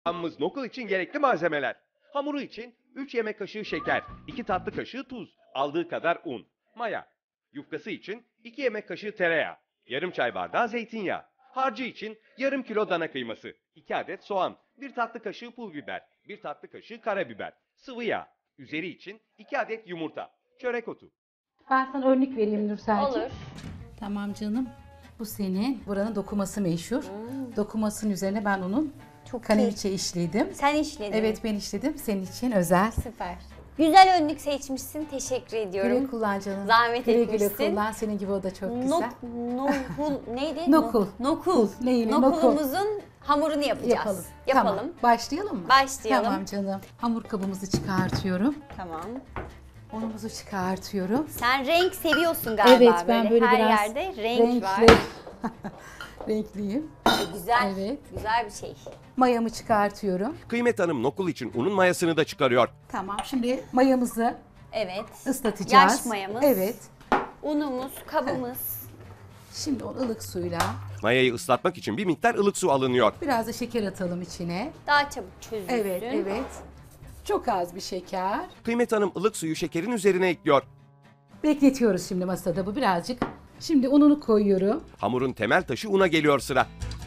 Hamımız nokul için gerekli malzemeler. Hamuru için 3 yemek kaşığı şeker, 2 tatlı kaşığı tuz, aldığı kadar un, maya. Yufkası için 2 yemek kaşığı tereyağı, yarım çay bardağı zeytinyağı. Harcı için yarım kilo dana kıyması, 2 adet soğan, 1 tatlı kaşığı pul biber, 1 tatlı kaşığı karabiber, sıvı yağ. Üzeri için 2 adet yumurta, çörek otu. Ben sana örnek vereyim Nurselciğim. Olur. Tamam canım. Bu senin. Buranın dokuması meşhur. Dokumasının üzerine ben onun Çok kaneviçe işledim. Sen işledin. Evet ben işledim. Senin için özel. Süper. Güzel önlük seçmişsin. Teşekkür ediyorum. Güle kullan canım. Zahmet güle etmişsin. Güle kullan. Senin gibi o da çok güzel. Nokul neydi? Nokul. Nokul. Neyle? Nokulumuzun hamurunu yapacağız. Yapalım. Yapalım. Tamam. Başlayalım mı? Başlayalım. Tamam canım. Hamur kabımızı çıkartıyorum. Tamam. Unumuzu çıkartıyorum. Sen renk seviyorsun galiba. Evet ben böyle her biraz yerde renk var. Renkliyim. Güzel. Evet. Güzel bir şey. Mayamı çıkartıyorum. Kıymet Hanım nokul için unun mayasını da çıkarıyor. Tamam şimdi mayamızı Evet. ıslatacağız. Yaş mayamız. Evet. Unumuz, kabımız. Şimdi onu ılık suyla Mayayı ıslatmak için bir miktar ılık su alınıyor. biraz da şeker atalım içine. Daha çabuk çözülsün. Evet, evet. Çok az bir şeker. Kıymet Hanım ılık suyu şekerin üzerine ekliyor. Bekletiyoruz şimdi masada bu birazcık. Şimdi ununu koyuyorum. Hamurun temel taşı una geliyor sıra.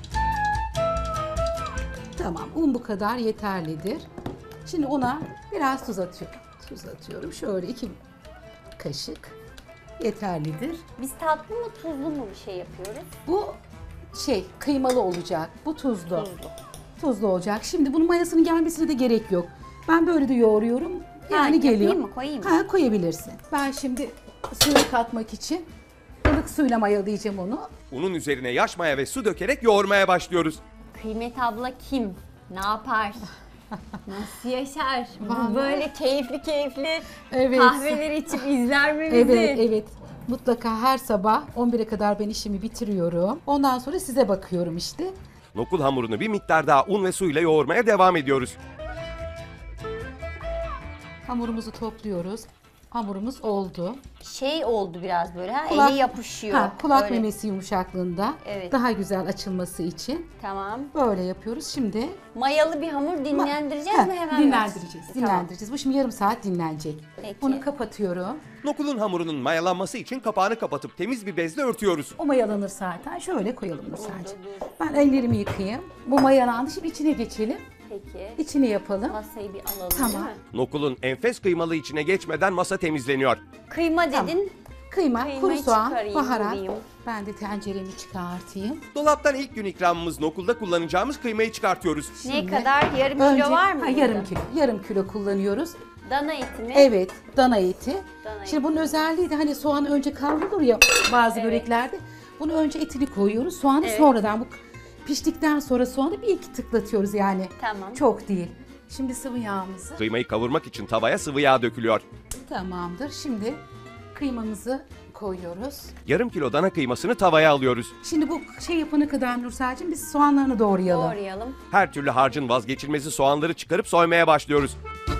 Tamam, un bu kadar yeterlidir. Şimdi ona biraz tuz atıyorum. Tuz atıyorum. Şöyle 2 kaşık yeterlidir. Biz tatlı mı tuzlu mu bir şey yapıyoruz? Bu kıymalı olacak. Bu tuzlu. Tuzlu. Tuzlu olacak. Şimdi bunun mayasının gelmesine de gerek yok. Ben böyle de yoğuruyorum. Yani geliyor. yapayım mı, koyayım mı? Ha, koyabilirsin. Ben şimdi suyunu katmak için ılık suyla mayalayacağım onu. Unun üzerine yaş maya ve su dökerek yoğurmaya başlıyoruz. Kıymet abla kim? Ne yapar? Nasıl yaşar? Vallahi. Böyle keyifli keyifli Evet. kahveler içip izler mi bizi? Evet, evet. Mutlaka her sabah 11'e kadar ben işimi bitiriyorum. Ondan sonra size bakıyorum işte. Nokul hamurunu bir miktar daha un ve suyla yoğurmaya devam ediyoruz. Hamurumuzu topluyoruz. Hamurumuz oldu. Şey oldu biraz böyle ha, Kulak- eli yapışıyor. Ha, kulak Böyle. memesi yumuşaklığında. Evet. Daha güzel açılması için. Tamam. Böyle yapıyoruz. Şimdi Mayalı bir hamur dinlendireceğiz Ha, mi hemen? dinlendireceğiz. Tamam. Dinlendireceğiz. Bu şimdi yarım saat dinlenecek. Peki. Bunu kapatıyorum. Nokulun hamurunun mayalanması için kapağını kapatıp temiz bir bezle örtüyoruz. O mayalanır zaten. Şöyle koyalım Nursel'cim. Ben ellerimi yıkayayım. Bu mayalandı. Şimdi içine geçelim. Peki. İçini yapalım. Masayı bir alalım Tamam. değil mi? Nokulun enfes kıymalı içine geçmeden masa temizleniyor. Kıyma dedin. Tamam. Kıyma, Kıymayı kuru soğan, çıkarayım, baharat. bulayım. Ben de tenceremi çıkartayım. Dolaptan ilk gün ikramımız nokulda kullanacağımız kıymayı çıkartıyoruz. Ne kadar? Yarım kilo var mı? Ha, burada? yarım kilo. Yarım kilo kullanıyoruz. Dana eti mi? Evet, dana eti. Dana Şimdi bunun özelliği de hani soğan önce kavrulur ya bazı böreklerde. Bunu önce etini koyuyoruz. Soğanı Evet. sonradan bu piştikten sonra soğanı bir iki tıklatıyoruz yani. Tamam. Çok değil. Şimdi sıvı yağımızı. Kıymayı kavurmak için tavaya sıvı yağ dökülüyor. Tamamdır. Şimdi kıymamızı koyuyoruz. Yarım kilo dana kıymasını tavaya alıyoruz. Şimdi bu yapana kadar Nursel'cim biz soğanlarını doğrayalım. Doğrayalım. Her türlü harcın vazgeçilmezi soğanları çıkarıp soymaya başlıyoruz.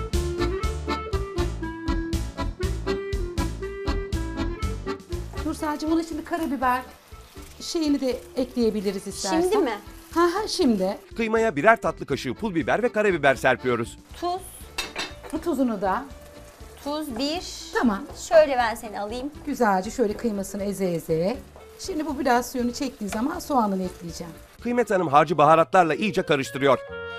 Nursel'cim ona şimdi karabiber şeyini de ekleyebiliriz istersen. Şimdi mi? Ha şimdi. Kıymaya birer tatlı kaşığı pul biber ve karabiber serpiyoruz. Tuz. Bu tuzunu da Tuz 1. tamam. Şöyle ben seni alayım. Güzelce şöyle kıymasını eze eze. Şimdi bu biraz suyunu çektiği zaman soğanını ekleyeceğim. Kıymet Hanım harcı baharatlarla iyice karıştırıyor.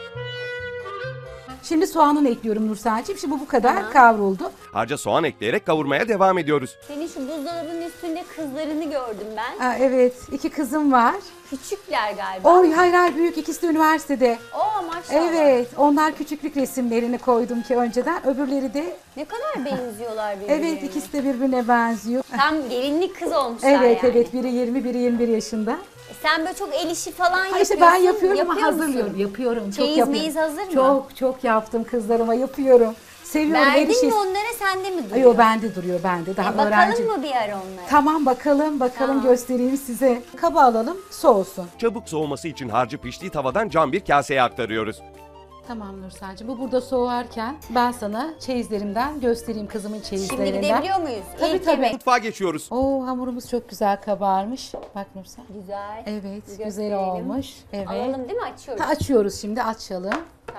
Şimdi soğanını ekliyorum Nursel'cim. Şimdi bu kadar Tamam. kavruldu. Harca soğan ekleyerek kavurmaya devam ediyoruz. Senin şu buzdolabının üstünde kızlarını gördüm ben. Aa, evet, 2 kızım var. Küçükler galiba. Oy hayır büyük, ikisi de üniversitede. Oo maşallah. Evet, onlar küçüklük resimlerini koydum ki önceden. Öbürleri de Ne kadar benziyorlar birbirlerine. evet ikisi de birbirine benziyor. Tam gelinlik kız olmuşlar Evet yani. evet biri 20 biri 21 yaşında. Sen böyle çok el işi falan Ha yapıyorsun. işte ben yapıyorum ama Yapıyor musun? hazırlıyorum. Yapıyorum. Çeyiz çok yapıyorum. meyiz hazır mı? Çok yaptım kızlarıma yapıyorum. Seviyorum her Verdin işi. mi onlara, sende mi duruyor? Yo bende duruyor bende. Daha Bakalım öğrenci. mı bir ara onlara? Tamam bakalım Tamam. göstereyim size. Kaba alalım soğusun. Çabuk soğuması için harcı piştiği tavadan cam bir kaseye aktarıyoruz. Tamam Nursel'cim bu burada soğurken ben sana çeyizlerimden göstereyim kızımın Şimdi çeyizlerinden. gidebiliyor muyuz? Tabii, İlk tabii. yemek. Mutfağa geçiyoruz. Oo hamurumuz çok güzel kabarmış. Bak Nursel. Güzel. Evet Bir güzel gösterelim. olmuş. Evet. Alalım değil mi? Açıyoruz. Ha, açıyoruz şimdi açalım.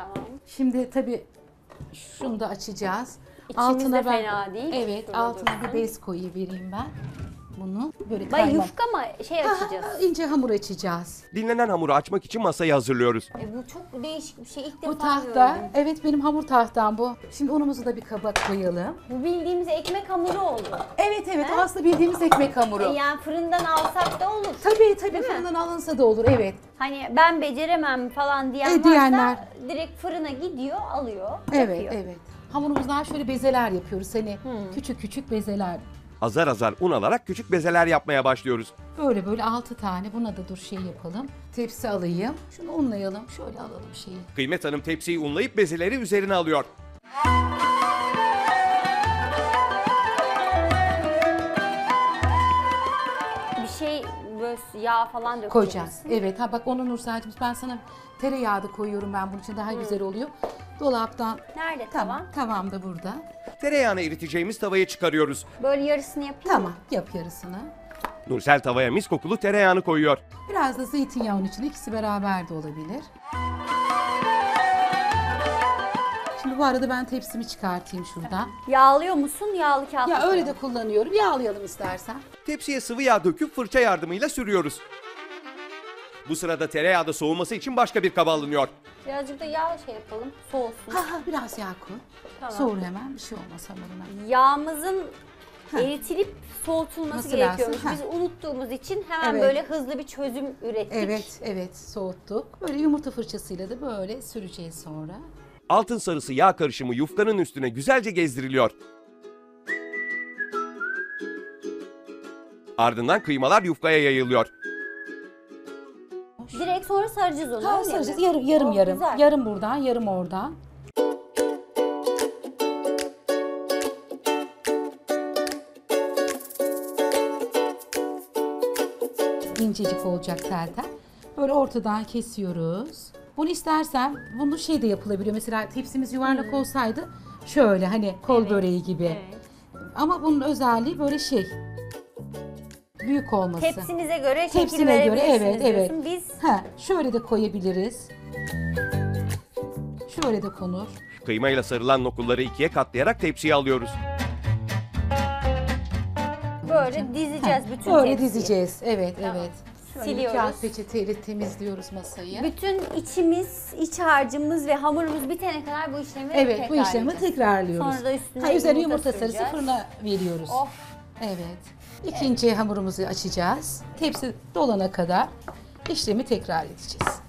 Şimdi tabii şunu da açacağız. İçimiz de fena değil. Evet, Şurada altına dursun. bir bez koyuvereyim ben. Bunu böyle Bay kaymak. yufka mı şey açacağız? İnce hamur açacağız. Dinlenen hamuru açmak için masayı hazırlıyoruz. Bu çok değişik bir şey. İlk Bu defa tahta, gördüm. evet benim hamur tahtam bu. Şimdi unumuzu da bir kaba koyalım. Bu bildiğimiz ekmek hamuru oldu. Evet, aslında bildiğimiz ekmek hamuru. Yani fırından alsak da olur. Tabii mi? fırından alınsa da olur, evet. Hani ben beceremem falan diyen Diyenler. varsa direkt fırına gidiyor, alıyor, Evet, yapıyor. evet. Hamurumuzdan şöyle bezeler yapıyoruz. Hani küçük küçük bezeler. Azar azar un alarak küçük bezeler yapmaya başlıyoruz. Böyle 6 tane. Buna da dur şey yapalım. Tepsi alayım. Şunu unlayalım. Şöyle alalım şeyi. Kıymet Hanım tepsiyi unlayıp bezeleri üzerine alıyor. Bir şey böyle yağ falan dökeceğiz. Koyacağız. Evet. Ha bak onu Nursel'cim ben sana tereyağı da koyuyorum ben bunun için daha güzel oluyor. Dolaptan. Nerede Tamam. tavan? Tavam da burada. Tereyağını eriteceğimiz tavaya çıkarıyoruz. Böyle yarısını yapayım Tamam. mı? Yap yarısını. Nursel tavaya mis kokulu tereyağını koyuyor. Biraz da zeytinyağının içine ikisi beraber de olabilir. Şimdi bu arada ben tepsimi çıkartayım şuradan. Yağlıyor musun? Yağlı kağıt Ya mı öyle de koyalım? kullanıyorum. Yağlayalım istersen. Tepsiye sıvı yağ döküp fırça yardımıyla sürüyoruz. Bu sırada tereyağı da soğuması için başka bir kaba alınıyor. Birazcık da yağ şey yapalım, soğusun. Biraz yağ koy. Tamam. Soğur hemen bir şey olmaz hamuruna. Yağımızın eritilip soğutulması Nasıl gerekiyormuş. lazım? Biz unuttuğumuz için hemen Evet. böyle hızlı bir çözüm ürettik. Evet soğuttuk. Böyle yumurta fırçasıyla da böyle süreceğiz sonra. Altın sarısı yağ karışımı yufkanın üstüne güzelce gezdiriliyor. Ardından kıymalar yufkaya yayılıyor. Direkt sonra saracağız onu. Ha, öyle saracağız. mi? Yarım Oh, yarım. güzel. Yarım buradan, yarım oradan. İncecik olacak zaten. Böyle ortadan kesiyoruz. Bunu istersen bunu şey de yapılabiliyor. Mesela tepsimiz yuvarlak olsaydı şöyle hani kol böreği gibi. Evet. Ama bunun özelliği böyle şey. Büyük olması. Tepsinize göre şekil Tepsine göre verebilirsiniz evet. diyorsun. Biz Şöyle de koyabiliriz. Şöyle de konur. Kıymayla sarılan nokulları ikiye katlayarak tepsiye alıyoruz. böyle dizeceğiz bütün Böyle tepsiyi. dizeceğiz. Evet. Şöyle Siliyoruz. kağıt peçeteyle temizliyoruz masayı. Bütün içimiz, iç harcımız ve hamurumuz bitene kadar bu işlemi Evet, bu işlemi tekrarlayacağız. tekrarlıyoruz. Sonra da üstüne üzerine yumurta yumurta sarısı süreceğiz. fırına veriyoruz. Oh. Evet. İkinci hamurumuzu açacağız. Tepsi dolana kadar işlemi tekrar edeceğiz.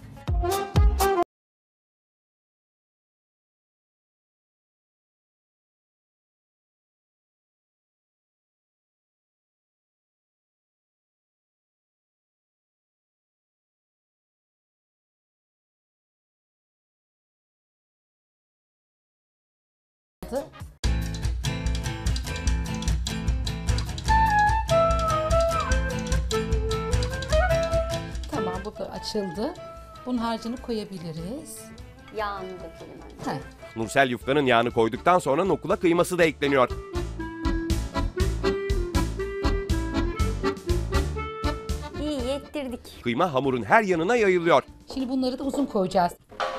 Tamam, bu da açıldı. Bunun harcını koyabiliriz. Yağını dökelim önce. Heh. Nursel yufkanın yağını koyduktan sonra nokula kıyması da ekleniyor. İyi yettirdik. Kıyma hamurun her yanına yayılıyor. Şimdi bunları da uzun koyacağız.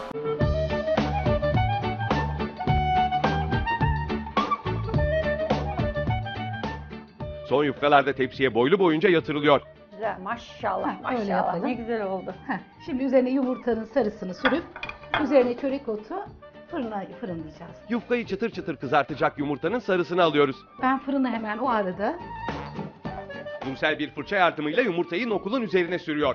Son yufkalar da tepsiye boylu boyunca yatırılıyor. Güzel maşallah Öyle maşallah yapalım. ne güzel oldu. Şimdi üzerine yumurtanın sarısını sürüp üzerine çörek otu fırınlayacağız. Yufkayı çıtır çıtır kızartacak yumurtanın sarısını alıyoruz. Ben fırını hemen o arada Nursel bir fırça yardımıyla yumurtayı nokulun üzerine sürüyor.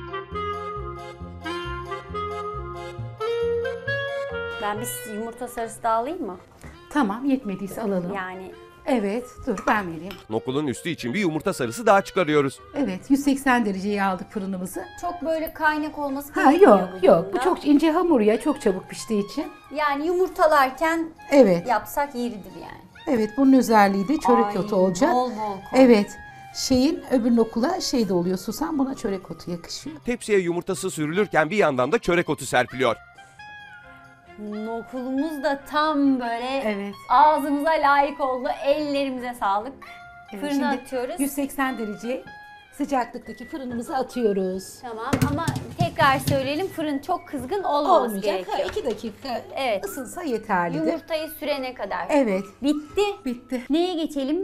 Ben bir yumurta sarısı da alayım mı? tamam yetmediyse alalım. Yani Evet dur ben vereyim. Nokulun üstü için bir yumurta sarısı daha çıkarıyoruz. Evet 180 dereceye aldık fırınımızı. çok böyle kaynak olması Ha gerekmiyor yok bu yok bu durumda. çok ince hamur ya çok çabuk piştiği için. Yani yumurtalarken Evet yapsak yeridir yani. evet bunun özelliği de çörek Ay, otu olacak. Bol bol koy. Evet şeyin öbür nokula şey de oluyor susam buna çörek otu yakışıyor. Tepsiye yumurtası sürülürken bir yandan da çörek otu serpiliyor. Nokulumuz da tam böyle Evet. ağzımıza layık oldu. Ellerimize sağlık. Evet, Fırına şimdi atıyoruz. 180 dereceye sıcaklıktaki fırınımıza atıyoruz. Tamam ama tekrar söyleyelim, fırın çok kızgın olmaması Olmayacak. gerekiyor. 2 dakika Evet. ısınsa yeterlidir. Yumurtayı sürene kadar. Evet. Bitti. Bitti. Neye geçelim?